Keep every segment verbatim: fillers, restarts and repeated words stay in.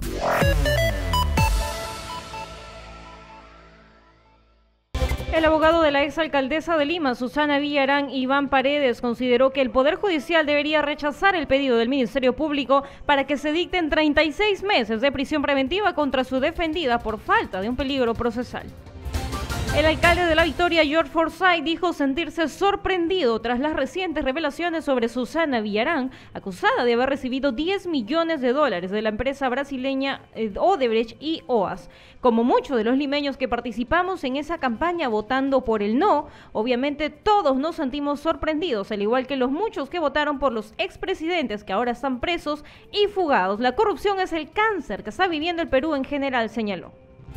El abogado de la exalcaldesa de Lima, Susana Villarán, Iván Paredes, consideró que el Poder Judicial debería rechazar el pedido del Ministerio Público para que se dicten treinta y seis meses de prisión preventiva contra su defendida por falta de un peligro procesal. El alcalde de La Victoria, George Forsyth, dijo sentirse sorprendido tras las recientes revelaciones sobre Susana Villarán, acusada de haber recibido diez millones de dólares de la empresa brasileña Odebrecht y O A S. Como muchos de los limeños que participamos en esa campaña votando por el no, obviamente todos nos sentimos sorprendidos, al igual que los muchos que votaron por los expresidentes que ahora están presos y fugados. La corrupción es el cáncer que está viviendo el Perú en general, señaló.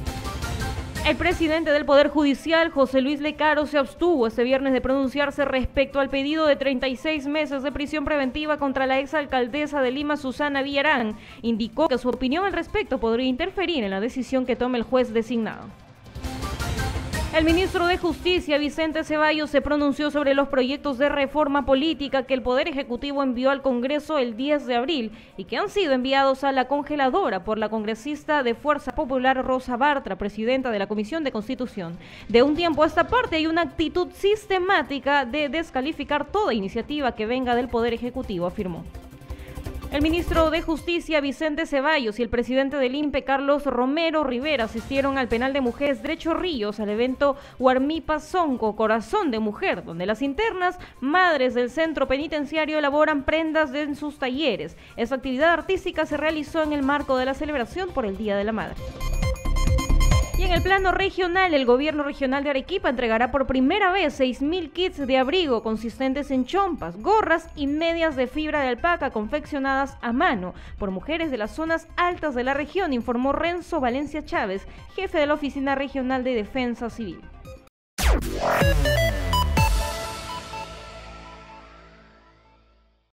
El presidente del Poder Judicial, José Luis Lecaro, se abstuvo este viernes de pronunciarse respecto al pedido de treinta y seis meses de prisión preventiva contra la exalcaldesa de Lima, Susana Villarán. Indicó que su opinión al respecto podría interferir en la decisión que tome el juez designado. El ministro de Justicia, Vicente Ceballos, se pronunció sobre los proyectos de reforma política que el Poder Ejecutivo envió al Congreso el diez de abril y que han sido enviados a la congeladora por la congresista de Fuerza Popular Rosa Bartra, presidenta de la Comisión de Constitución. De un tiempo a esta parte hay una actitud sistemática de descalificar toda iniciativa que venga del Poder Ejecutivo, afirmó. El ministro de Justicia, Vicente Ceballos, y el presidente del I N P E, Carlos Romero Rivera, asistieron al penal de mujeres de Chorrillos al evento Huarmipa Sonco, Corazón de Mujer, donde las internas, madres del centro penitenciario, elaboran prendas en sus talleres. Esta actividad artística se realizó en el marco de la celebración por el Día de la Madre. Y en el plano regional, el gobierno regional de Arequipa entregará por primera vez seis mil kits de abrigo consistentes en chompas, gorras y medias de fibra de alpaca confeccionadas a mano por mujeres de las zonas altas de la región, informó Renzo Valencia Chávez, jefe de la Oficina Regional de Defensa Civil.